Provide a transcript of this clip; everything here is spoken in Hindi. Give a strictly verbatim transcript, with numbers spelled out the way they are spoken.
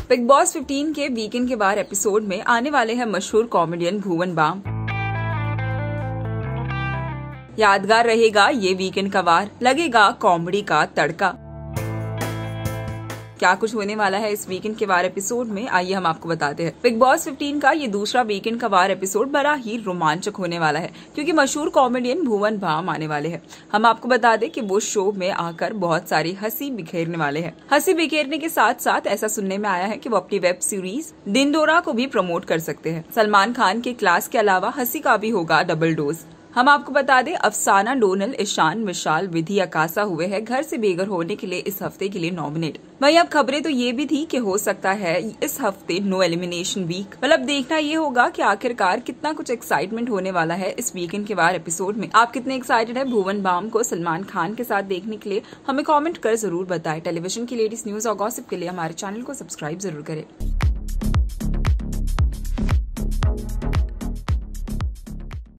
बिग बॉस फिफ्टीन के वीकेंड के बार एपिसोड में आने वाले हैं मशहूर कॉमेडियन भुवन बाम। यादगार रहेगा ये वीकेंड का वार, लगेगा कॉमेडी का तड़का। क्या कुछ होने वाला है इस वीकेंड के वार एपिसोड में, आइए हम आपको बताते हैं। बिग बॉस फिफ्टीन का ये दूसरा वीकेंड का वार एपिसोड बड़ा ही रोमांचक होने वाला है, क्योंकि मशहूर कॉमेडियन भुवन बाम आने वाले हैं। हम आपको बता दें कि वो शो में आकर बहुत सारी हंसी बिखेरने वाले हैं। हंसी बिखेरने के साथ साथ ऐसा सुनने में आया है कि वो अपनी वेब सीरीज दिनदौरा को भी प्रमोट कर सकते हैं। सलमान खान के क्लास के अलावा हंसी का भी होगा डबल डोज। हम आपको बता दें, अफसाना, डोनल, ईशान, विशाल, विधि, अकाशा हुए हैं घर से बेघर होने के लिए इस हफ्ते के लिए नॉमिनेट। वहीं अब खबरें तो ये भी थी कि हो सकता है इस हफ्ते नो एलिमिनेशन वीक। मतलब देखना ये होगा कि आखिरकार कितना कुछ एक्साइटमेंट होने वाला है इस वीकेंड के बार एपिसोड में। आप कितने एक्साइटेड है भुवन बाम को सलमान खान के साथ देखने के लिए, हमें कॉमेंट कर जरूर बताएं। टेलीविजन की लेटेस्ट न्यूज और गॉसिप के लिए हमारे चैनल को सब्सक्राइब जरूर करें।